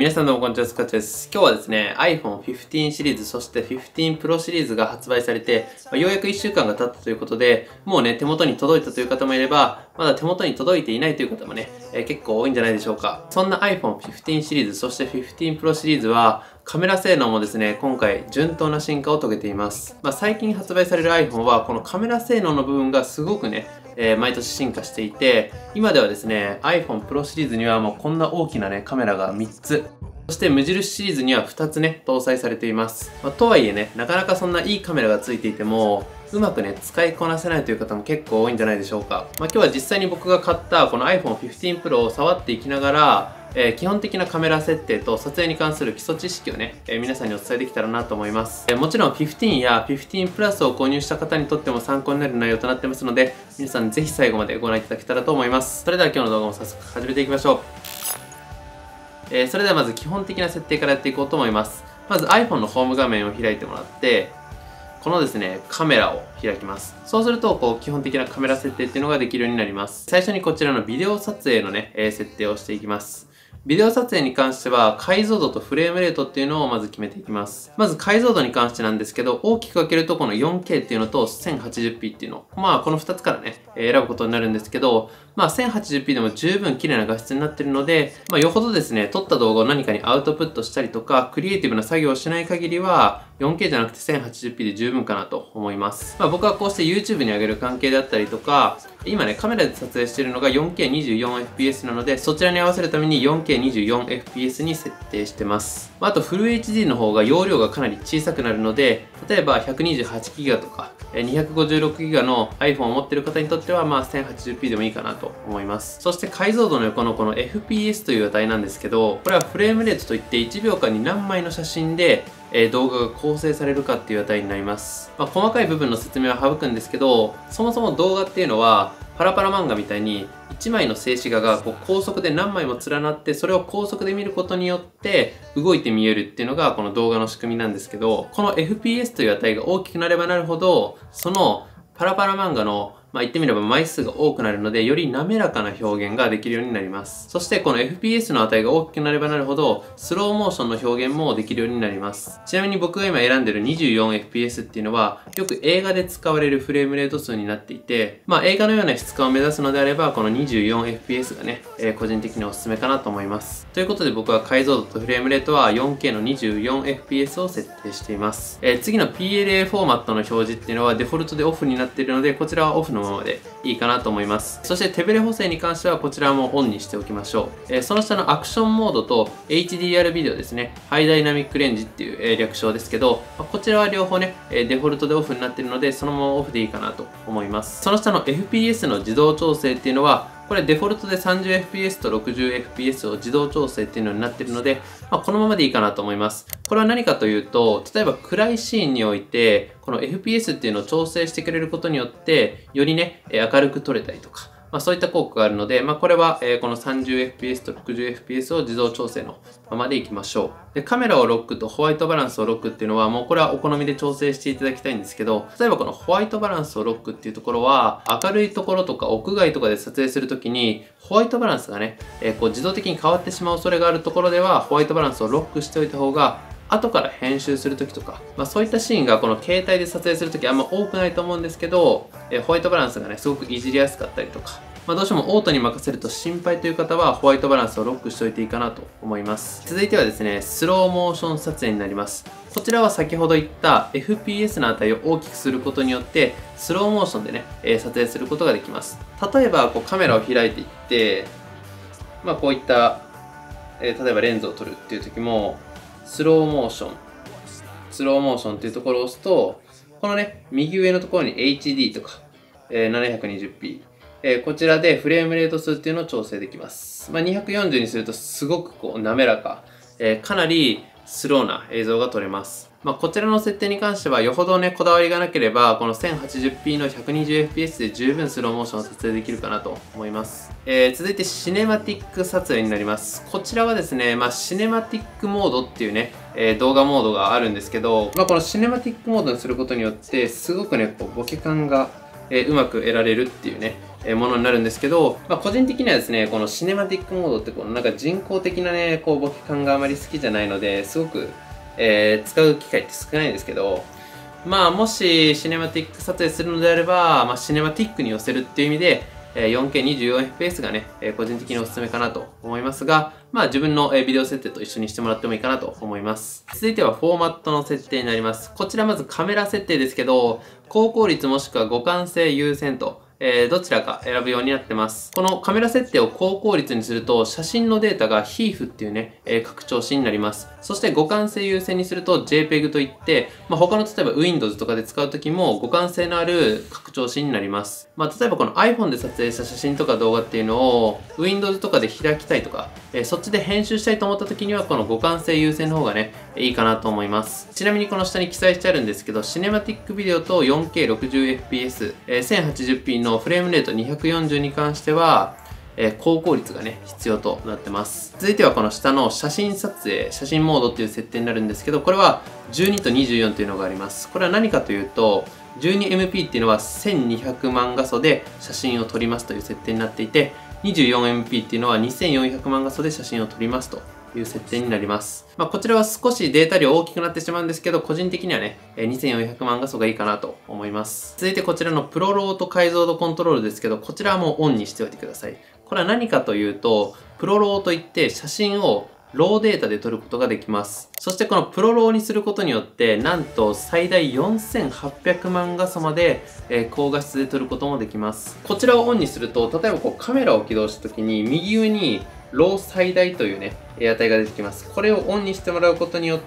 皆さんどうもこんにちは、スカッチです。今日はですね、iPhone 15シリーズ、そして15 Pro シリーズが発売されて、ようやく1週間が経ったということで、もうね、手元に届いたという方もいれば、まだ手元に届いていないという方もね、結構多いんじゃないでしょうか。そんな iPhone 15シリーズ、そして15 Pro シリーズは、カメラ性能もですね、今回順当な進化を遂げています。最近発売される iPhone は、このカメラ性能の部分がすごくね、毎年進化していて、今ではですね、iPhone Pro シリーズにはもうこんな大きなね、カメラが3つ、そして無印シリーズには2つね、搭載されています。とはいえね、なかなかそんないいカメラがついていても、うまくね、使いこなせないという方も結構多いんじゃないでしょうか。今日は実際に僕が買ったこの iPhone 15 Pro を触っていきながら、基本的なカメラ設定と撮影に関する基礎知識をね、皆さんにお伝えできたらなと思います。もちろん15や15プラスを購入した方にとっても参考になる内容となってますので、皆さんぜひ最後までご覧いただけたらと思います。それでは今日の動画も早速始めていきましょう。それではまず基本的な設定からやっていこうと思います。まず iPhone のホーム画面を開いてもらって、このですね、カメラを開きます。そうすると、基本的なカメラ設定っていうのができるようになります。最初にこちらのビデオ撮影のね、設定をしていきます。ビデオ撮影に関しては、解像度とフレームレートっていうのをまず決めていきます。まず解像度に関してなんですけど、大きく分けるとこの 4K っていうのと 1080p っていうの。この2つからね、選ぶことになるんですけど、1080p でも十分綺麗な画質になってるので、よほどですね、撮った動画を何かにアウトプットしたりとか、クリエイティブな作業をしない限りは、4K じゃなくて 1080p で十分かなと思います。僕はこうして YouTube に上げる関係であったりとか、今ね、カメラで撮影しているのが 4K24fps なので、そちらに合わせるために 4K24fps に設定してます。あと、フル HD の方が容量がかなり小さくなるので、例えば 128GB とか、256GB の iPhone を持っている方にとっては、1080p でもいいかなと思います。そして解像度の横のこの FPS という値なんですけど、これはフレームレートといって1秒間に何枚の写真で動画が構成されるかっていう値になります。細かい部分の説明は省くんですけど、そもそも動画っていうのは、パラパラ漫画みたいに1枚の静止画が高速で何枚も連なって、それを高速で見ることによって動いて見えるっていうのがこの動画の仕組みなんですけど、この FPS という値が大きくなればなるほど、そのパラパラ漫画の言ってみれば枚数が多くなるので、より滑らかな表現ができるようになります。そしてこの FPS の値が大きくなればなるほど、スローモーションの表現もできるようになります。ちなみに僕が今選んでる 24fps っていうのは、よく映画で使われるフレームレート数になっていて、映画のような質感を目指すのであれば、この 24fps がね、個人的におすすめかなと思います。ということで僕は解像度とフレームレートは 4K の 24fps を設定しています。次の PLA フォーマットの表示っていうのはデフォルトでオフになっているので、こちらはオフのままでいいかなと思います。そして手ブレ補正に関してはこちらもオンにしておきましょう。その下のアクションモードと HDR ビデオですね。ハイダイナミックレンジっていう略称ですけど、こちらは両方ね、デフォルトでオフになっているので、そのままオフでいいかなと思います。その下の FPS の自動調整っていうのは、これデフォルトで 30fps と 60fps を自動調整っていうのになっているので、このままでいいかなと思います。これは何かというと、例えば暗いシーンにおいて、この FPS っていうのを調整してくれることによって、よりね、明るく撮れたりとか、そういった効果があるので、これは、この 30fps と 60fps を自動調整のままでいきましょう。で、カメラをロックとホワイトバランスをロックっていうのは、もうこれはお好みで調整していただきたいんですけど、例えばこのホワイトバランスをロックっていうところは、明るいところとか屋外とかで撮影するときに、ホワイトバランスがね、自動的に変わってしまう恐れがあるところでは、ホワイトバランスをロックしておいた方が、後から編集するときとか、そういったシーンがこの携帯で撮影するときあんま多くないと思うんですけど、ホワイトバランスがね、すごくいじりやすかったりとか、どうしてもオートに任せると心配という方はホワイトバランスをロックしておいていいかなと思います。続いてはですね、スローモーション撮影になります。こちらは先ほど言った FPS の値を大きくすることによって、スローモーションでね、撮影することができます。例えばカメラを開いていって、こういった、例えばレンズを撮るっていう時も、スローモーションっていうところを押すと、このね、右上のところに HD とか、720p、こちらでフレームレート数っていうのを調整できます。240にするとすごく滑らか、かなりスローな映像が撮れます。こちらの設定に関してはよほどね、こだわりがなければ、この 1080p の 120fps で十分スローモーションを撮影できるかなと思います。続いてシネマティック撮影になります。こちらはですね、シネマティックモードっていうね、動画モードがあるんですけど、このシネマティックモードにすることによって、すごくね、ボケ感がうまく得られるっていうね、 ものになるんですけど、個人的にはですね、このシネマティックモードってこのなんか人工的なね、ボケ感があまり好きじゃないので、すごく、使う機会って少ないんですけど、もしシネマティック撮影するのであれば、シネマティックに寄せるっていう意味で、4K24fps がね、個人的におすすめかなと思いますが、自分のビデオ設定と一緒にしてもらってもいいかなと思います。続いてはフォーマットの設定になります。こちらまずカメラ設定ですけど、高効率もしくは互換性優先と、どちらか選ぶようになってます。このカメラ設定を高効率にすると、写真のデータが HEIF っていうね、拡張子になります。そして互換性優先にすると JPEG といって、他の例えば Windows とかで使うときも互換性のある拡張子になります。例えばこの iPhone で撮影した写真とか動画っていうのを Windows とかで開きたいとか、そっちで編集したいと思ったときにはこの互換性優先の方がね、いいかなと思います。ちなみにこの下に記載してあるんですけど、シネマティックビデオと 4K60fps、1080p のフレームレート240に関しては、高効率がね、必要となってます。続いてはこの下の写真撮影、写真モードっていう設定になるんですけど、これは12と24というのがあります。これは何かというと、12MP っていうのは1200万画素で写真を撮りますという設定になっていて、24MP っていうのは2400万画素で写真を撮りますという設定になります。こちらは少しデータ量大きくなってしまうんですけど、個人的にはね、2400万画素がいいかなと思います。続いてこちらのプロローと解像度コントロールですけど、こちらはもうオンにしておいてください。これは何かというと、プロローといって写真をローデータで撮ることができます。そしてこのプロローにすることによって、なんと最大4800万画素まで、高画質で撮ることもできます。こちらをオンにすると、例えばカメラを起動した時に右上にロー最大というね、値が出てきます。これをオンにしてもらうことによって、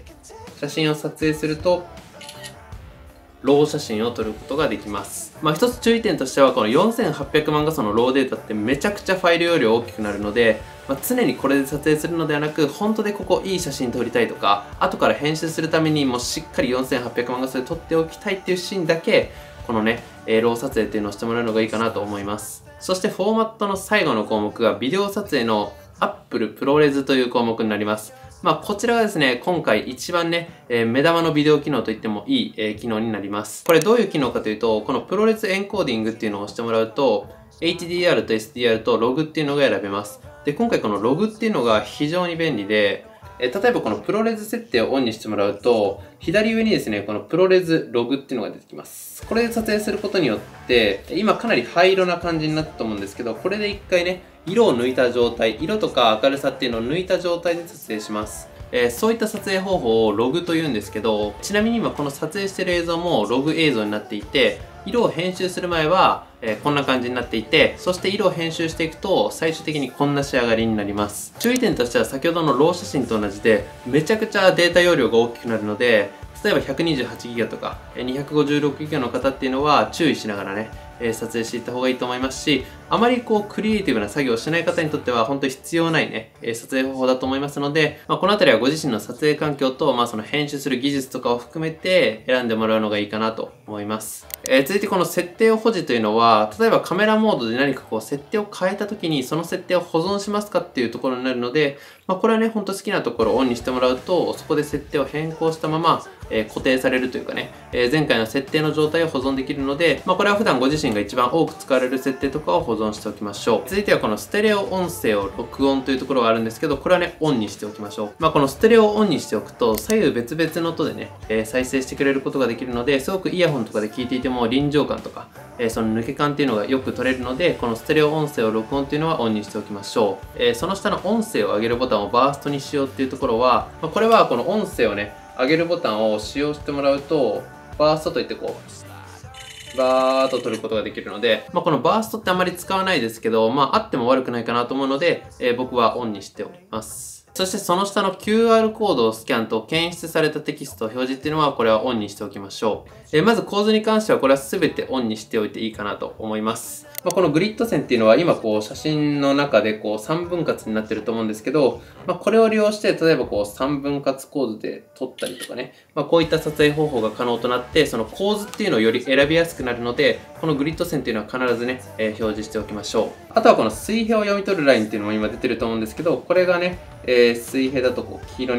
写真を撮影すると、ロー写真を撮ることができます。一つ注意点としては、この4800万画素のローデータってめちゃくちゃファイル容量大きくなるので、常にこれで撮影するのではなく、本当でここいい写真撮りたいとか、後から編集するためにもうしっかり4800万画素で撮っておきたいっていうシーンだけ、このね、ロー撮影っていうのをしてもらうのがいいかなと思います。そしてフォーマットの最後の項目がビデオ撮影の Apple ProRes という項目になります。こちらがですね、今回一番ね、目玉のビデオ機能といってもいい、機能になります。これどういう機能かというと、このプロレスエンコーディングっていうのを押してもらうと、HDR と SDR とログっていうのが選べます。で、今回このログっていうのが非常に便利で、例えばこのプロレス設定をオンにしてもらうと、左上にですね、このプロレスログっていうのが出てきます。これで撮影することによって、今かなり灰色な感じになったと思うんですけど、これで一回ね、色を抜いた状態、色とか明るさっていうのを抜いた状態で撮影します。そういった撮影方法をログというんですけど、ちなみに今この撮影してる映像もログ映像になっていて、色を編集する前は、こんな感じになっていて、そして色を編集していくと最終的にこんな仕上がりになります。注意点としては先ほどのロー写真と同じで、めちゃくちゃデータ容量が大きくなるので、例えば 128GB とか 256GB の方っていうのは注意しながらね、撮影していった方がいいと思いますし、あまりクリエイティブな作業をしない方にとっては本当に必要ないね、撮影方法だと思いますので、この辺りはご自身の撮影環境と、その編集する技術とかを含めて選んでもらうのがいいかなと思います。続いてこの設定を保持というのは、例えばカメラモードで何か設定を変えた時にその設定を保存しますかっていうところになるので、これはね、ほんと好きなところをオンにしてもらうと、そこで設定を変更したまま、固定されるというかね、前回の設定の状態を保存できるので、これは普段ご自身が一番多く使われる設定とかを保存しておきましょう。続いてはこのステレオ音声を録音というところがあるんですけど、これはね、オンにしておきましょう。このステレオをオンにしておくと、左右別々の音でね、再生してくれることができるので、すごくイヤホンとかで聞いていても臨場感とか、その抜け感っていうのがよく取れるので、このステレオ音声を録音っていうのはオンにしておきましょう。その下の音声を上げるボタンをバーストにしようっていうところは、これはこの音声をね、上げるボタンを使用してもらうと、バーストといってバーッと取ることができるので、このバーストってあまり使わないですけど、あっても悪くないかなと思うので、僕はオンにしております。そしてその下の QR コードをスキャンと検出されたテキストを表示っていうのはこれはオンにしておきましょう。まず構図に関してはこれは全てオンにしておいていいかなと思います。このグリッド線っていうのは今写真の中で3分割になってると思うんですけど、これを利用して例えば3分割構図で撮ったりとかね、こういった撮影方法が可能となって、その構図っていうのをより選びやすくなるので、このグリッド線っていうのは必ずね、表示しておきましょう。あとはこの水平を読み取るラインっていうのも今出てると思うんですけど、これがね、水平だと黄色に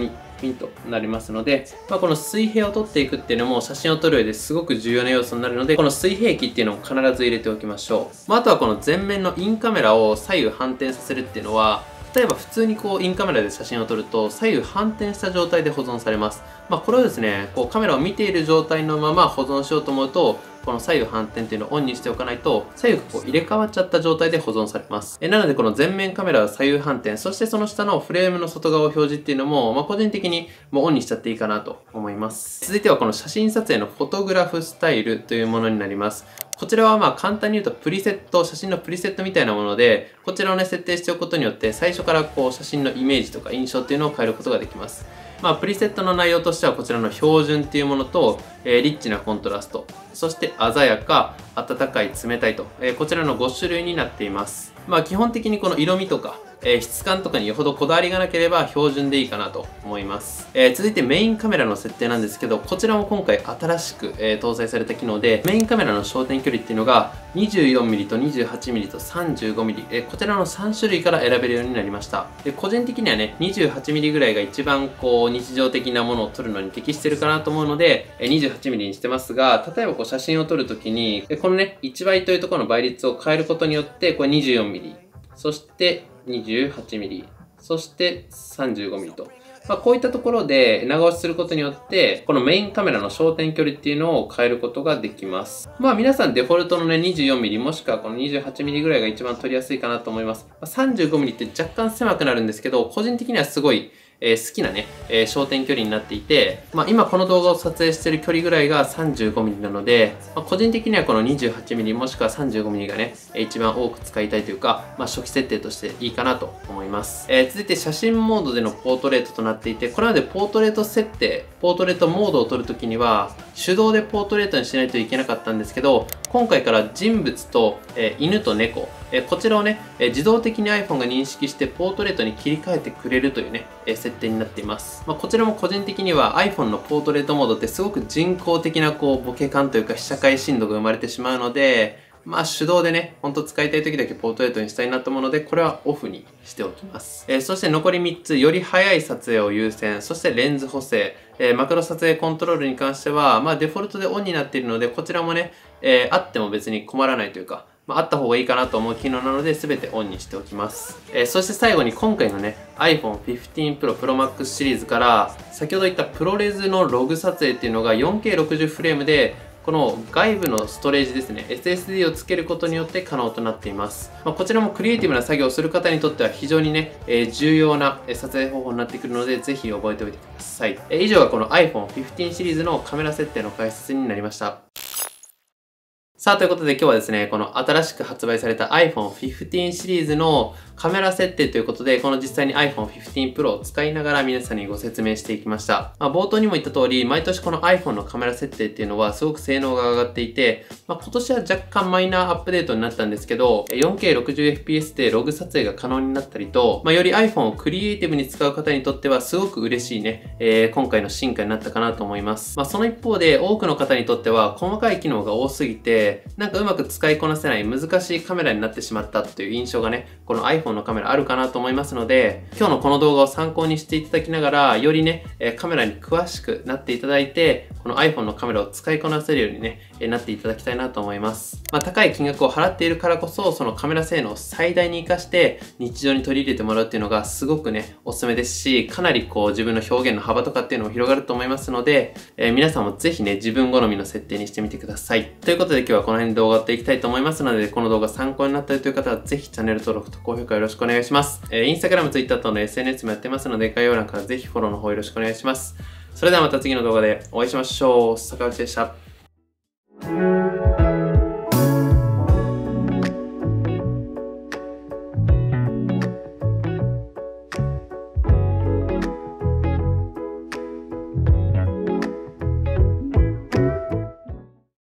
品となりますので、この水平を撮っていくっていうのも写真を撮る上ですごく重要な要素になるので、この水平器っていうのを必ず入れておきましょう。あとはこの前面のインカメラを左右反転させるっていうのは、例えば普通にインカメラで写真を撮ると左右反転した状態で保存されます。これをですね、カメラを見ている状態のまま保存しようと思うと、この左右反転っていうのをオンにしておかないと、左右が入れ替わっちゃった状態で保存されます。なのでこの前面カメラは左右反転、そしてその下のフレームの外側を表示っていうのも、個人的にもうオンにしちゃっていいかなと思います。続いてはこの写真撮影のフォトグラフスタイルというものになります。こちらは簡単に言うとプリセット、写真のプリセットみたいなもので、こちらをね、設定しておくことによって、最初から写真のイメージとか印象っていうのを変えることができます。プリセットの内容としてはこちらの標準っていうものと、リッチなコントラスト、そして鮮やか、温かい、冷たいと、こちらの5種類になっています。基本的にこの色味とか、質感とかによほどこだわりがなければ標準でいいかなと思います。続いてメインカメラの設定なんですけど、こちらも今回新しく、搭載された機能で、メインカメラの焦点距離っていうのが 24mm と 28mm と 35mm、こちらの3種類から選べるようになりました。個人的にはね、28mm ぐらいが一番日常的なものを撮るのに適してるかなと思うので、28mm にしてますが、例えば写真を撮るときに、このね、1倍というところの倍率を変えることによって、これ 24mm、そして28mm、そして 35mm と。こういったところで長押しすることによって、このメインカメラの焦点距離っていうのを変えることができます。皆さんデフォルトのね、24mm もしくはこの 28mm ぐらいが一番撮りやすいかなと思います。35mm って若干狭くなるんですけど、個人的にはすごい好きなね、焦点距離になっていて、今この動画を撮影している距離ぐらいが 35mm なので、個人的にはこの 28mm もしくは 35mm がね、一番多く使いたいというか、初期設定としていいかなと思います。続いて写真モードでのポートレートとなっていて、これまでポートレート設定、ポートレートモードを撮るときには、手動でポートレートにしないといけなかったんですけど、今回から人物と、犬と猫、こちらをね、自動的に iPhone が認識してポートレートに切り替えてくれるというね、設定になっています。こちらも個人的には iPhone のポートレートモードってすごく人工的なボケ感というか被写界深度が生まれてしまうので、手動でね、ほんと使いたい時だけポートレートにしたいなと思うので、これはオフにしておきます。そして残り3つ、より早い撮影を優先、そしてレンズ補正、マクロ撮影コントロールに関しては、デフォルトでオンになっているので、こちらもね、あっても別に困らないというか、あった方がいいかなと思う機能なので全てオンにしておきます。そして最後に今回のね iPhone 15 Pro Pro Max シリーズから先ほど言ったプロレスのログ撮影っていうのが 4K60 フレームでこの外部のストレージですね SSD をつけることによって可能となっています。こちらもクリエイティブな作業をする方にとっては非常にね、重要な撮影方法になってくるのでぜひ覚えておいてください。以上がこの iPhone 15シリーズのカメラ設定の解説になりました。さあ、ということで今日はですね、この新しく発売された iPhone 15シリーズのカメラ設定ということで、この実際に iPhone 15 Pro を使いながら皆さんにご説明していきました。冒頭にも言った通り、毎年この iPhone のカメラ設定っていうのはすごく性能が上がっていて、今年は若干マイナーアップデートになったんですけど、4K60fps でログ撮影が可能になったりと、より iPhone をクリエイティブに使う方にとってはすごく嬉しいね、今回の進化になったかなと思います。その一方で多くの方にとっては細かい機能が多すぎて、なんかうまく使いこなせない難しいカメラになってしまったという印象がね、この iPhone のカメラあるかなと思いますので、今日のこの動画を参考にしていただきながら、よりね、カメラに詳しくなっていただいて、この iPhone のカメラを使いこなせるようにね、なっていただきたいなと思います。高い金額を払っているからこそ、そのカメラ性能を最大に活かして日常に取り入れてもらうっていうのがすごくね、おすすめですし、かなり自分の表現の幅とかっていうのも広がると思いますので、皆さんもぜひね、自分好みの設定にしてみてください。ということで今日はこの辺で動画を終わっていきたいと思いますので、この動画参考になったという方はぜひチャンネル登録と高評価よろしくお願いします。Instagram、Twitter 等の SNS もやってますので、概要欄からぜひフォローの方よろしくお願いします。それではまた次の動画でお会いしましょう。坂内でした。